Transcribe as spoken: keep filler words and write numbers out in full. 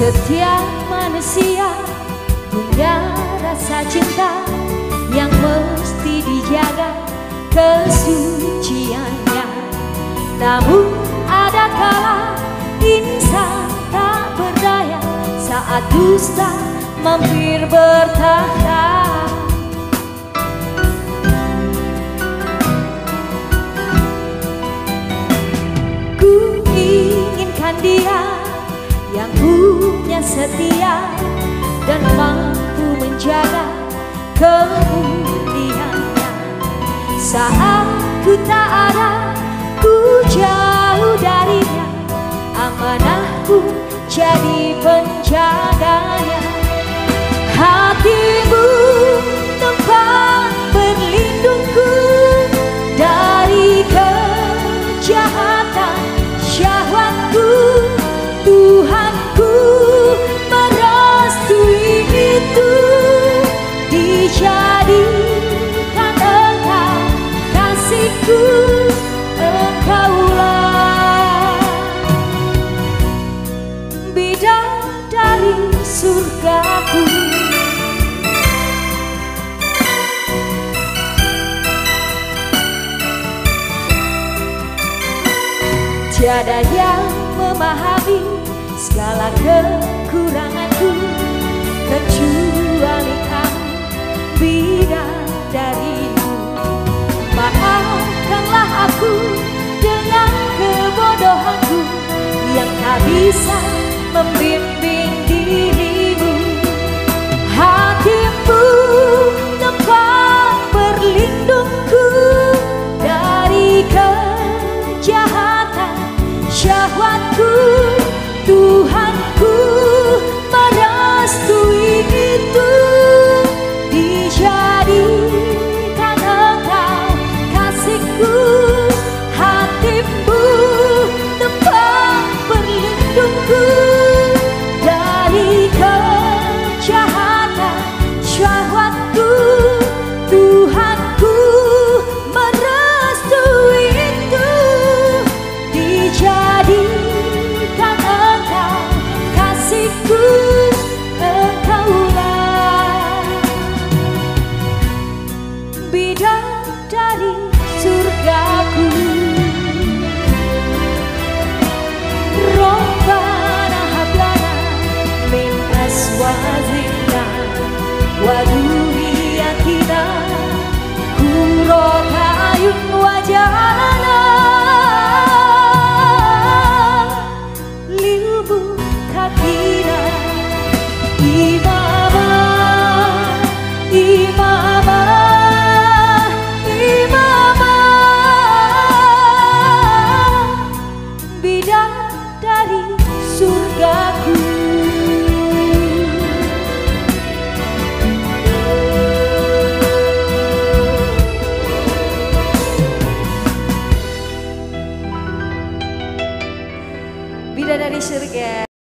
Setiap manusia punya rasa cinta yang mesti dijaga kesuciannya. Namun ada kala insan tak berdaya saat dusta mampir bertahta. Ku inginkan dia yang punya setia dan mampu menjaga kemuliaannya. Saat ku tak ada, ku jauh darinya, amanahku jadi penjaganya. Hatimu tempat berlindungku dari kejahatan syahwatku. Tuhanku merestui itu, dijadikan engkau kasihku, engkaulah bidadari surgaku. Tiada yang memahami segala kekuranganku kecuali kamu, bidadariku. Maafkanlah aku dengan kebodohanku yang tak bisa membimbing dirimu. Hatimu tempat berlindungku dari kejahatan syahwatku. Tuhanku merestui itu, dijadikan engkau kasihku. Hatimu tempat berlindungku dari kejahatan syahwatku. Tuhanku merestui itu, dijadikan engkau kasihku, engkaulah bidadari surgaku. Rabbana hablana min azwajina wa dhurriyyatina qurrata a'yun waj'alna lil muttaqina imama, imama, imama, bidadari surgaku. Bidadari surga.